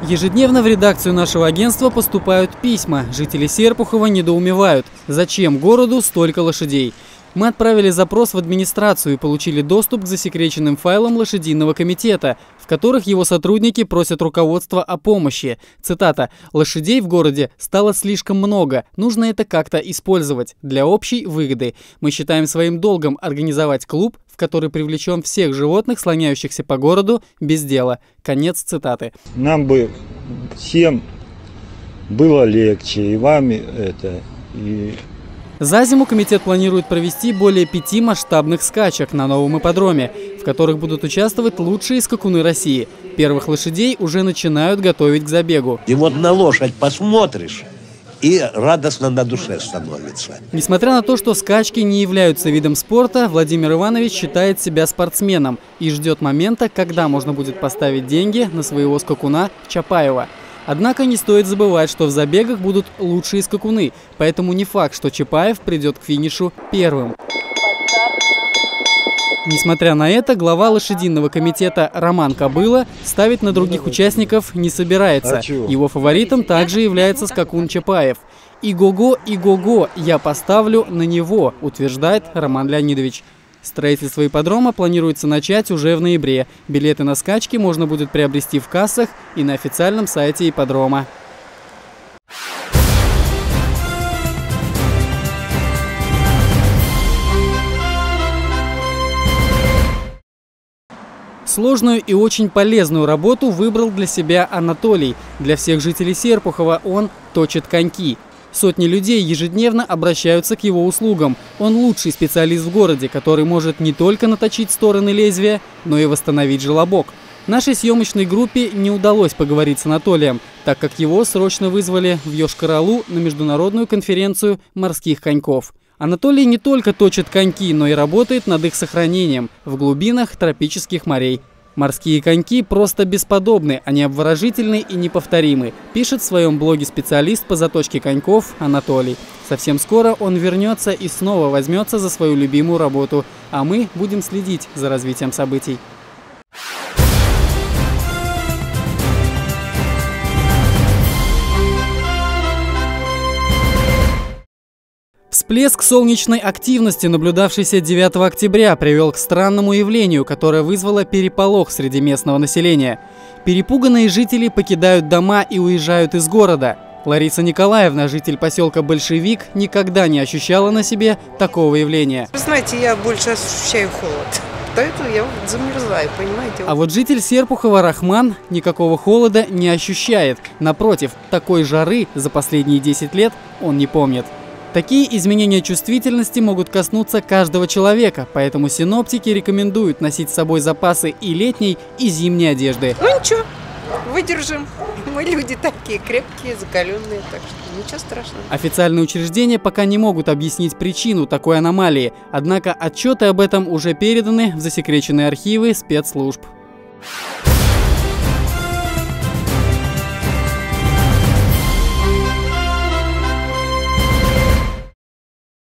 Ежедневно в редакцию нашего агентства поступают письма. Жители Серпухова недоумевают, зачем городу столько лошадей. Мы отправили запрос в администрацию и получили доступ к засекреченным файлам лошадиного комитета, в которых его сотрудники просят руководство о помощи. Цитата: «Лошадей в городе стало слишком много, нужно это как-то использовать для общей выгоды. Мы считаем своим долгом организовать клуб, в который привлечем всех животных, слоняющихся по городу, без дела». Конец цитаты. Нам бы всем было легче, и вам это, и... За зиму комитет планирует провести более 5 масштабных скачек на новом ипподроме, в которых будут участвовать лучшие скакуны России. Первых лошадей уже начинают готовить к забегу. И вот на лошадь посмотришь, и радостно на душе становится. Несмотря на то, что скачки не являются видом спорта, Владимир Иванович считает себя спортсменом и ждет момента, когда можно будет поставить деньги на своего скакуна Чапаева. Однако не стоит забывать, что в забегах будут лучшие скакуны, поэтому не факт, что Чапаев придет к финишу первым. Несмотря на это, глава лошадиного комитета Роман Кобыла ставить на других участников не собирается. Его фаворитом также является скакун Чапаев. «Иго-го, я поставлю на него», утверждает Роман Леонидович. Строительство ипподрома планируется начать уже в ноябре. Билеты на скачки можно будет приобрести в кассах и на официальном сайте ипподрома. Сложную и очень полезную работу выбрал для себя Анатолий. Для всех жителей Серпухова он точит коньки. Сотни людей ежедневно обращаются к его услугам. Он лучший специалист в городе, который может не только наточить стороны лезвия, но и восстановить желобок. Нашей съемочной группе не удалось поговорить с Анатолием, так как его срочно вызвали в Йошкар-Олу на международную конференцию морских коньков. Анатолий не только точит коньки, но и работает над их сохранением в глубинах тропических морей. Морские коньки просто бесподобны, они обворожительны и неповторимы, пишет в своем блоге специалист по заточке коньков Анатолий. Совсем скоро он вернется и снова возьмется за свою любимую работу, а мы будем следить за развитием событий. Всплеск солнечной активности, наблюдавшийся 9 октября, привел к странному явлению, которое вызвало переполох среди местного населения. Перепуганные жители покидают дома и уезжают из города. Лариса Николаевна, житель поселка Большевик, никогда не ощущала на себе такого явления. Вы знаете, я больше ощущаю холод, поэтому я замерзаю, понимаете? А вот житель Серпухова Рахман никакого холода не ощущает. Напротив, такой жары за последние 10 лет он не помнит. Такие изменения чувствительности могут коснуться каждого человека, поэтому синоптики рекомендуют носить с собой запасы и летней, и зимней одежды. Ну ничего, выдержим. Мы люди такие крепкие, закаленные, так что ничего страшного. Официальные учреждения пока не могут объяснить причину такой аномалии, однако отчеты об этом уже переданы в засекреченные архивы спецслужб.